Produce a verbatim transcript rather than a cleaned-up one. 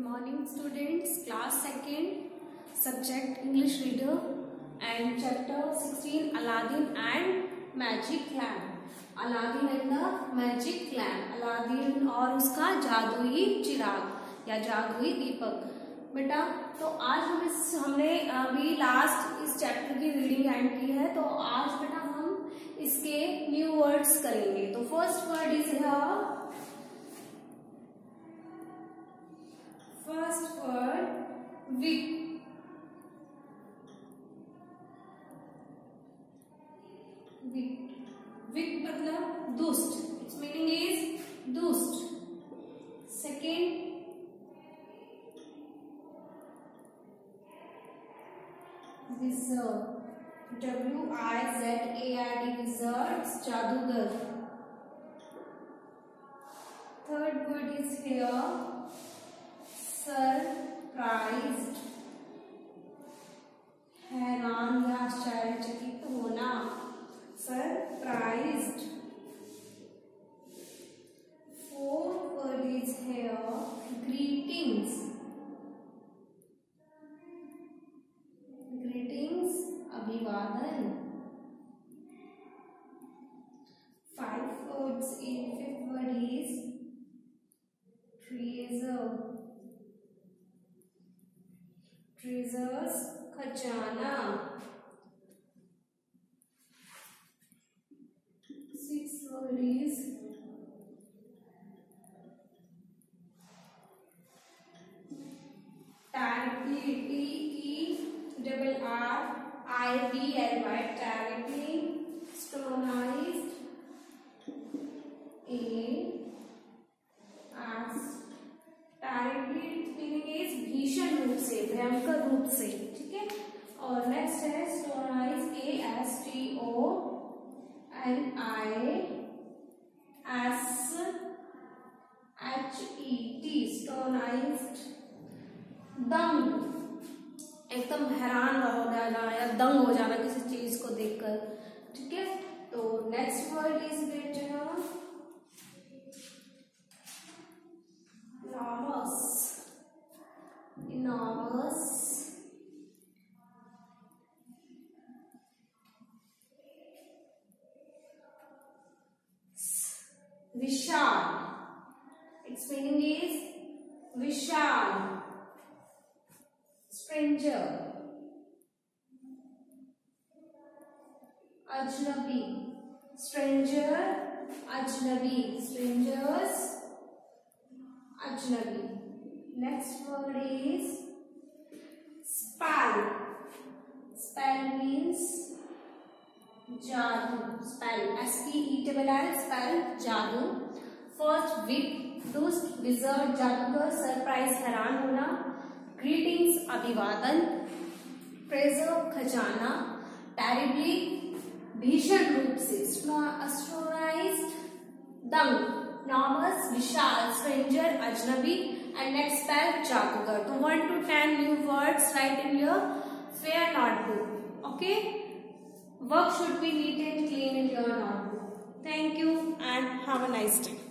morning students, class second, subject English reader and chapter sixteen Aladdin and magic lamp. Aladdin and the magic lamp, Aladdin और उसका जादुई चिराग या जादुई दीपक। बेटा तो आज हम इस हमने अभी लास्ट इस चैप्टर की रीडिंग एंड की है, तो आज बेटा हम इसके न्यू वर्ड्स करेंगे। तो first word is here, first word wicked. Wicked wicked मतलब दुष्ट, इट्स मीनिंग इज दुष्ट। Second wizard, W I Z A R D, wizard जादूगर। Third word is here surprised, हैरान या आश्चर्यचकित होना, surprised. Fourth word is here greetings, greetings अभिवादन। Five words in fifth word is treasure, treasures खजाना। Sixth word is terribly, T E double R I B L Y, terribly, stronized, A as terribly meaning is भीषण रूप से, भयंकर रूप से, ठीक है। और नेक्स्ट है stronized, A S T O N I S H E T, stronized, दंग, एकदम हैरान हो जाना या दंग हो जाना किसी चीज को देखकर, ठीक है। तो नेक्स्ट वर्ड इज बेटा इनॉर्मस, इनॉर्मस, विशाल, इट्स मीनिंग इज विशाल। स्ट्रेंजर, अजनबी, स्ट्रेंजर अजनबी, स्ट्रेंजर्स अजनबी। Next word is spell, spell means जादू, spell S P E double L, spell जादू। फर्स्ट विक दुष्ट, विज़र्ड जादूगर, सरप्राइज हैरान होना, ग्रीटिंग्स अभिवादन, ट्रेजर खजाना, टेरिबली भीषण रूप से, एस्ट्रोनाइज्ड दंग, नॉर्मस विशाल, स्ट्रेंजर अजनबी एंड नेक्स्ट स्पेल जादूगर। तो one two ten new words write in your fair notebook, okay. Work should be neat and clean in your notebook. Thank you and have a nice day.